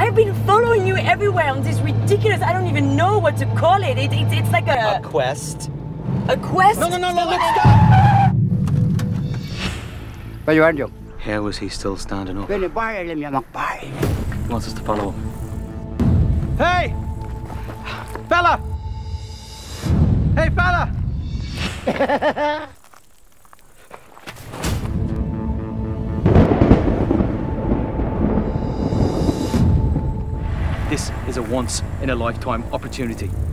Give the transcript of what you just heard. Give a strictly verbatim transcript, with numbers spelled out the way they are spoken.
I've been following you everywhere on this ridiculous, I don't even know what to call it. it, it it's like a... A quest. A quest? No, no, no, no, look, stop! Where you are, Joe? How was he still standing up? He wants us to follow him. Hey! Fella! Hey, fella! This is a once-in-a-lifetime opportunity.